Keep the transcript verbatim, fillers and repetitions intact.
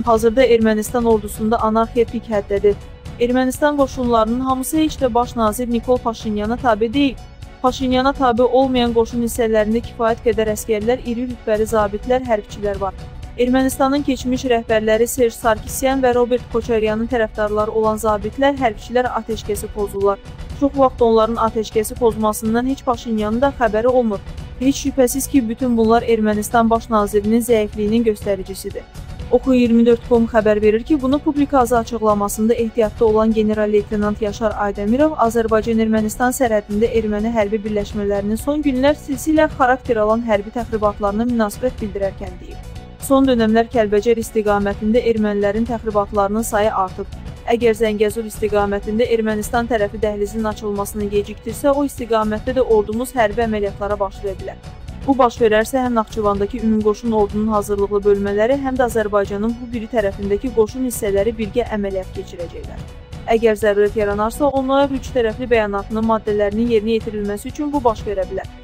Hazırda Ermənistan ordusunda anarxiya pik həddədir. Ermənistan qoşunlarının hamısı heç də baş nazir Nikol Paşinyana tabe deyil. Paşinyana tabe olmayan qoşun hissələrində kifayət qədər əskərlər, iri rütbəli zabitlər, hərbçilər var. Ermənistanın keçmiş rəhbərləri Serj Sarkisyan və Robert Koçaryanın tərəfdarları olan zabitlər, hərbçilər ateşkəsi pozurlar. Çox vaxt onların ateşkəsi pozmasından heç Paşinyanın da xəbəri olmur. Heç şübhəsiz ki, bütün bunlar Ermənistan baş nazirinin zəifliyinin göstəricisidir. Oxu iyirmi dörd nöqtə com xəbər verir ki, bunu publikazı açıqlamasında ehtiyatda olan general-leytenant Yaşar Aydemirov Azərbaycan-Ermənistan sərhədində erməni hərbi birləşmələrinin son günlər silsilə xarakter alan hərbi təxribatlarına münasibət bildirərkən deyib. Son dönəmlər Kəlbəcər istiqamətində ermənilərin təxribatlarının sayı artıb. Əgər Zəngəzur istiqamətində Ermənistan tərəfi dəhlizin açılmasını gecikdirsə, o istiqamətdə də ordumuz hərbi əməliyyatlara baş verilər. Bu baş verərsə, həm Naxçıvandakı ümumqoşun ordunun hazırlıqlı bölmələri, həm də Azərbaycanın bu biri tərəfindəki qoşun hissələri birgə əməliyyat keçirəcəklər. Əgər zərurət yaranarsa, onlara üç tərəfli bəyanatının maddələrinin yerinə yetirilməsi üçün bu baş verə bilər.